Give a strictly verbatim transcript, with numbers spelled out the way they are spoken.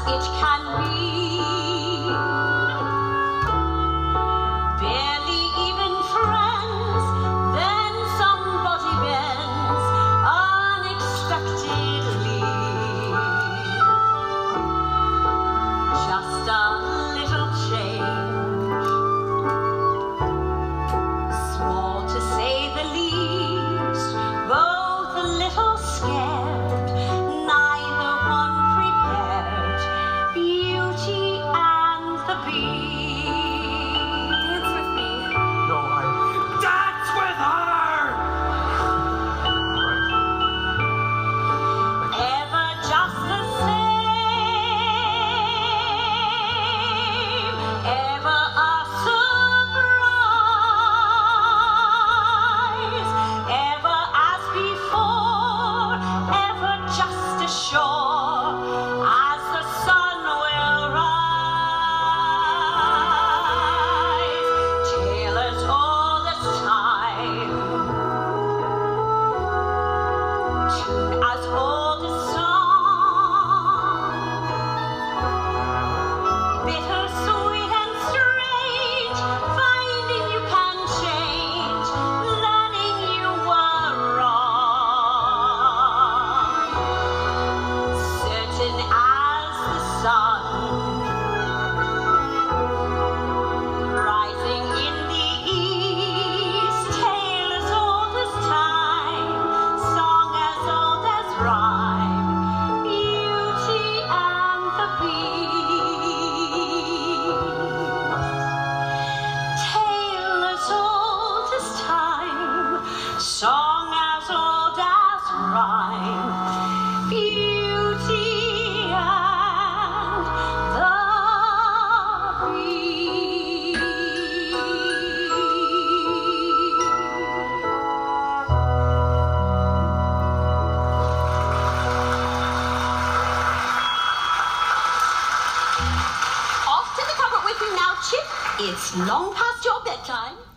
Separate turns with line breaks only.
it can be. Barely even friends, then somebody bends unexpectedly. Just a little change, small to say the least, both a little scared, neither one prepared. Beauty and the Beast.
Dance with me.
No, I... Dance with her! Right.
Ever just the same, ever a surprise, ever as before, ever just as sure as the sun will rise. Tailors all this time, tune as old as song, bitter, sweet and strange, finding you can change, learning you were wrong, certain as the sun, rising in the east. Tailors all this time, song as old as rhyme, Beauty and the Beast. Tailors all this time, song as old as rhyme, Beauty and the Beast. Off to the cupboard with you now, Chip. It's long past your bedtime.